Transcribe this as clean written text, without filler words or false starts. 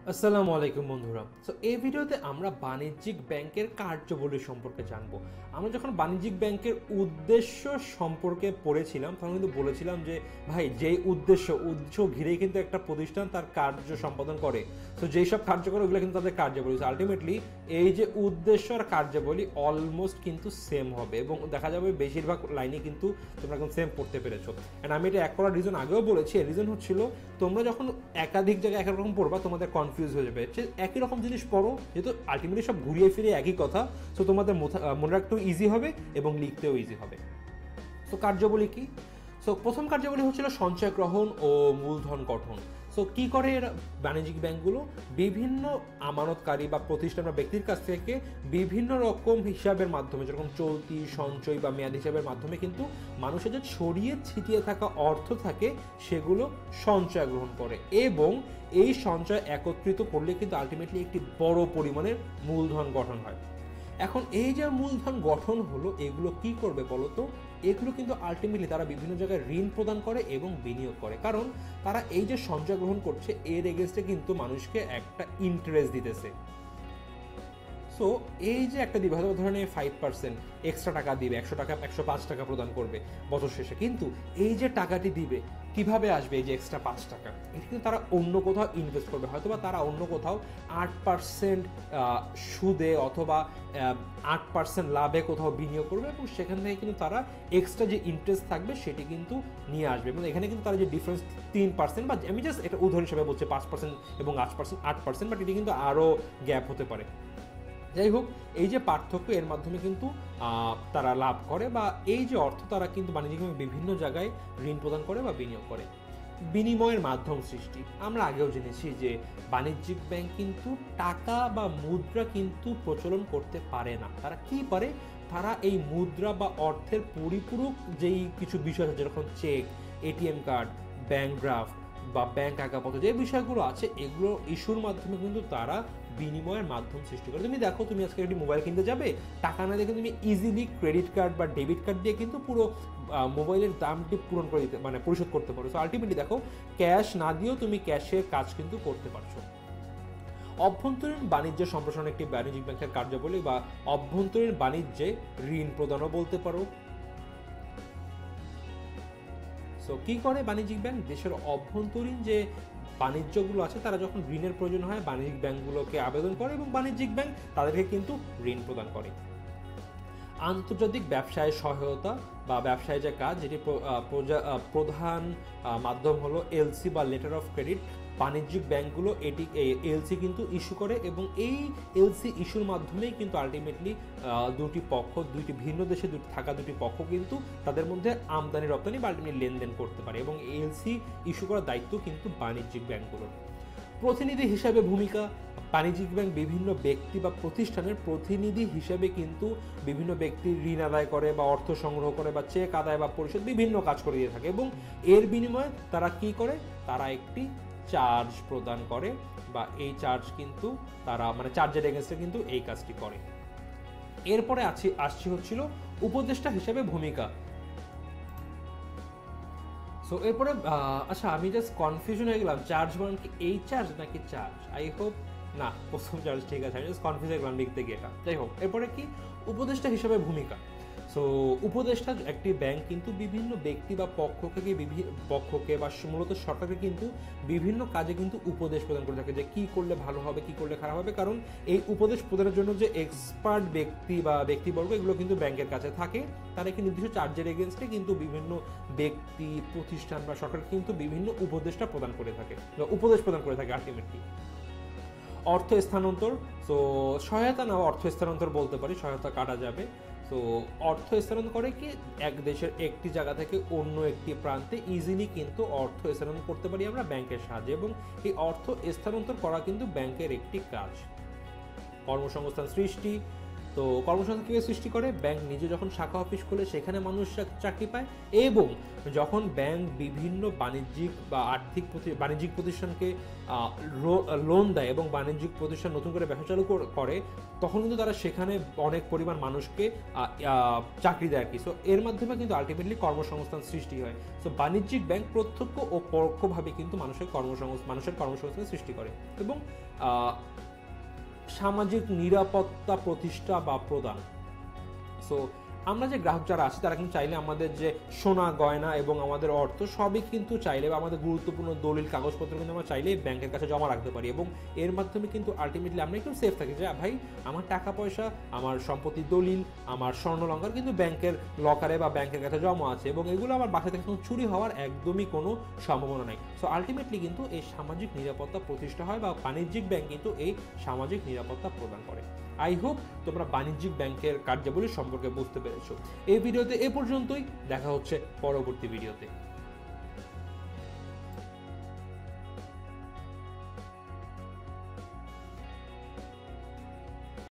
আসসালামু আলাইকুম বন্ধুরা। সো এই ভিডিওতে আমরা বাণিজ্যিক ব্যাংকের কার্যাবলী সম্পর্কে জানবো। আমরা যখন বাণিজ্যিক ব্যাংকের উদ্দেশ্য সম্পর্কে পড়েছিলাম তখন কিন্তু বলেছিলাম যে ভাই যেই উদ্দেশ্য ঘিরেই কিন্তু একটা প্রতিষ্ঠান তার কার্য সম্পাদন করে। সো যেই সব কার্য করে ওগুলো কিন্তু তাদের কার্যাবলী। আলটিমেটলি এই যে উদ্দেশ্য আর কার্যাবলী অলমোস্ট কিন্তু সেম হবে এবং দেখা যাবে বেশিরভাগ লাইনে কিন্তু তোমরা এখন সেম পড়তে পেরেছো। অ্যান্ড আমি এটা এক করার রিজন আগেও বলেছি। এর রিজন হচ্ছিল তোমরা যখন একাধিক জায়গায় এক রকম পড়বা তোমাদের কনফিউজ হয়ে যাবে। একই রকম জিনিস পড়ো, যেহেতু আলটিমেটলি সব ঘুরিয়ে ফিরে একই কথা, সো তোমাদের মনে রাখতেও ইজি হবে এবং লিখতেও ইজি হবে। সো কার্যাবলী কি? সো প্রথম কার্যাবলী হচ্ছিল সঞ্চয় গ্রহণ ও মূলধন গঠন। সো কী করে এরা বাণিজ্যিক ব্যাংকগুলো বিভিন্ন আমানতকারী বা প্রতিষ্ঠান বা ব্যক্তির কাছ থেকে বিভিন্ন রকম হিসাবের মাধ্যমে, যেরকম চলতি, সঞ্চয় বা মেয়াদ হিসাবের মাধ্যমে কিন্তু মানুষের যে ছড়িয়ে ছিটিয়ে থাকা অর্থ থাকে সেগুলো সঞ্চয় গ্রহণ করে এবং এই সঞ্চয় একত্রিত করলে কিন্তু আলটিমেটলি একটি বড় পরিমাণের মূলধন গঠন হয়। এখন এই যে মূলধন গঠন হলো, এগুলো কি করবে বলতো? এগুলো কিন্তু আলটিমেটলি তারা বিভিন্ন জায়গায় ঋণ প্রদান করে এবং বিনিয়োগ করে, কারণ তারা এই যে সঞ্চয় গ্রহণ করছে এর এগেনস্টে কিন্তু মানুষকে একটা ইন্টারেস্ট দিতেছে। সো এই যে একটা দিবে, হয়তো ধরেন 5% এক্সট্রা টাকা দিবে, 100 টাকা 105 টাকা প্রদান করবে বছর শেষে, কিন্তু এই যে টাকাটি দিবে কিভাবে আসবে? এই যে এক্সট্রা 5 টাকা এটা কিন্তু তারা অন্য কোথাও ইনভেস্ট করবে, হয়তো বা তারা অন্য কোথাও 8% সুদে অথবা 8% লাভে কোথাও বিনিয়োগ করবে এবং সেখান থেকে কিন্তু তারা এক্সট্রা যে ইন্টারেস্ট থাকবে সেটি কিন্তু নিয়ে আসবে। এবং এখানে কিন্তু তারা যে ডিফারেন্স 3%, বা আমি জাস্ট এটা উদাহরণ হিসেবে বলছি, 5% এবং 8%, বাট এটি কিন্তু আরও গ্যাপ হতে পারে। যাই হোক, এই যে পার্থক্য এর মাধ্যমে কিন্তু তারা লাভ করে, বা এই যে অর্থ তারা কিন্তু বাণিজ্যিকভাবে বিভিন্ন জায়গায় ঋণ প্রদান করে বা বিনিয়োগ করে। বিনিময়ের মাধ্যম সৃষ্টি, আমরা আগেও জেনেছি যে বাণিজ্যিক ব্যাংক কিন্তু টাকা বা মুদ্রা কিন্তু প্রচলন করতে পারে না। তারা কি পারে? তারা এই মুদ্রা বা অর্থের পরিপূরক যেই কিছু বিষয় আছে, যেরকম check, ATM card, bank draft বা ব্যাংক আজ্ঞাপত্র, যে বিষয়গুলো আছে এগুলো ইস্যুর মাধ্যমে কিন্তু তারা বিনিময়ের মাধ্যম সৃষ্টি করে। তুমি দেখো, তুমি আজকে একটি মোবাইল কিনতে যাবে, টাকা না দিয়ে তুমি ইজিলি ক্রেডিট কার্ড বা ডেবিট কার্ড দিয়ে কিন্তু পুরো মোবাইলের দামটি পূরণ করে দিতে, মানে পরিশোধ করতে পারো। সো আলটিমেটলি দেখো, ক্যাশ না দিয়েও তুমি ক্যাশের কাজ কিন্তু করতে পারছো। অভ্যন্তরীণ বাণিজ্য সম্প্রসারণ একটি বাণিজ্যিক ব্যাংকের কার্যাবলী, বা অভ্যন্তরীণ বাণিজ্যে ঋণ প্রদানও বলতে পারো। সো কী করে বাণিজ্যিক ব্যাংক? দেশের অভ্যন্তরীণ যে বাণিজ্যগুলো আছে তারা যখন ঋণের প্রয়োজন হয় বাণিজ্যিক ব্যাংকগুলোকে আবেদন করে এবং বাণিজ্যিক ব্যাংক তাদেরকে কিন্তু ঋণ প্রদান করে। আন্তর্জাতিক ব্যবসায় সহায়তা বা ব্যবসায় যে কাজ, যেটি প্রধান মাধ্যম হলো এলসি বা লেটার অফ ক্রেডিট। বাণিজ্যিক ব্যাংকগুলো এলসি কিন্তু ইস্যু করে এবং এই এলসি ইস্যুর মাধ্যমেই কিন্তু আলটিমেটলি দুটি ভিন্ন দেশে থাকা দুটি পক্ষ কিন্তু তাদের মধ্যে আমদানি রপ্তানি বা আলটিমেটলি লেনদেন করতে পারে এবং এলসি ইস্যু করার দায়িত্ব কিন্তু বাণিজ্যিক ব্যাংকগুলোর। প্রতিনিধি হিসাবে ভূমিকা, বাণিজ্যিক ব্যাংক বিভিন্ন ব্যক্তি বা প্রতিষ্ঠানের প্রতিনিধি হিসেবে কিন্তু বিভিন্ন ব্যক্তির ঋণ আদায় করে বা অর্থ সংগ্রহ করে বা চেক আদায় বা পরিশোধ বিভিন্ন কাজ করে দিয়ে থাকে এবং এর বিনিময়ে তারা কি করে? তারা একটি চার্জ প্রদান করে, বা এই চার্জ কিন্তু তারা চার্জের এগেনস্টে কিন্তু এই কাজটি করে। এরপরে আসছি হচ্ছিল উপদেষ্টা হিসেবে ভূমিকা। সো এরপরে আচ্ছা, আমি জাস্ট কনফিউশন হয়ে গেলাম, চার্জ মানে কি এই চার্জ নাকি চার্জ? আই হোপ না, প্রথম চার্জ ঠিক আছে, আমি জাস্ট কনফিউজ হয়ে গেলাম লিখতে গিয়ে এটা। যাই হোক, এরপরে কি? উপদেষ্টা হিসেবে ভূমিকা। সো উপদেষ্টা একটি ব্যাংক কিন্তু বিভিন্ন ব্যক্তি বা পক্ষকে বা মূলত সরকারকে কিন্তু বিভিন্ন কাজে কিন্তু উপদেশ প্রদান করে থাকে, যে কি করলে ভালো হবে, কি করলে খারাপ হবে, কারণ এই উপদেশ প্রদানের জন্য যে এক্সপার্ট ব্যক্তি বা ব্যক্তিবর্গ এগুলো কিন্তু ব্যাংকের কাছে থাকে। তারা একটি নির্দিষ্ট চার্জের এগেনস্টে কিন্তু বিভিন্ন ব্যক্তি, প্রতিষ্ঠান বা সরকার কিন্তু বিভিন্ন উপদেশ প্রদান করে থাকে আলটিমেটলি। অর্থ স্থানান্তর, সো সহায়তা না, অর্থ স্থানান্তর বলতে পারি, সহায়তা কাটা যাবে। সো অর্থ স্থানান্তর করে কি? এক দেশের একটি জায়গা থেকে অন্য একটি প্রান্তে ইজিলি কিন্তু অর্থ স্থানান্তর করতে পারি আমরা ব্যাংকের সাহায্যে, এবং এই অর্থ স্থানান্তর করা কিন্তু ব্যাংকের একটি কাজ। কর্মসংস্থান সৃষ্টি, তো কর্মসংস্থান কীভাবে সৃষ্টি করে? ব্যাংক নিজে যখন শাখা অফিস খোলে সেখানে মানুষ চাকরি পায়, এবং যখন ব্যাংক বিভিন্ন বাণিজ্যিক প্রতিষ্ঠানকে লোন দেয় এবং বাণিজ্যিক প্রতিষ্ঠান নতুন করে ব্যবসা চালু করে, তখন কিন্তু তারা সেখানে অনেক পরিমাণ মানুষকে চাকরি দেয় আর কি। সো এর মাধ্যমে কিন্তু আলটিমেটলি কর্মসংস্থান সৃষ্টি হয়। সো বাণিজ্যিক ব্যাংক প্রত্যক্ষ ও পরোক্ষভাবে কিন্তু মানুষের কর্মসংস্থান সৃষ্টি করে। এবং সামাজিক নিরাপত্তা প্রতিষ্ঠা বা প্রদান। সো আমরা যে গ্রাহক যারা আছি তারা কিন্তু চাইলে আমাদের যে সোনা গয়না এবং আমাদের অর্থ সবই কিন্তু চাইলে বা আমাদের গুরুত্বপূর্ণ দলিল কাগজপত্র কিন্তু আমরা চাইলে ব্যাংকের কাছে জমা রাখতে পারি, এবং এর মাধ্যমে কিন্তু আলটিমেটলি আমরা একটু সেফ থাকি যে ভাই আমার টাকা পয়সা, আমার সম্পত্তি দলিল, আমার স্বর্ণলঙ্কার কিন্তু ব্যাংকের লকারে বা ব্যাংকের কাছে জমা আছে, এবং এগুলো আমার বাসা থেকে চুরি হওয়ার একদমই কোনো সম্ভাবনা নাই। সো আলটিমেটলি কিন্তু এই সামাজিক নিরাপত্তা প্রতিষ্ঠা হয় বা বাণিজ্যিক ব্যাংক কিন্তু এই সামাজিক নিরাপত্তা প্রদান করে। আই হোপ তোমরা বাণিজ্যিক ব্যাংকের কার্যাবলী সম্পর্কে বুঝতে পেরেছো। এই ভিডিওতে এ পর্যন্তই, দেখা হচ্ছে পরবর্তী ভিডিওতে।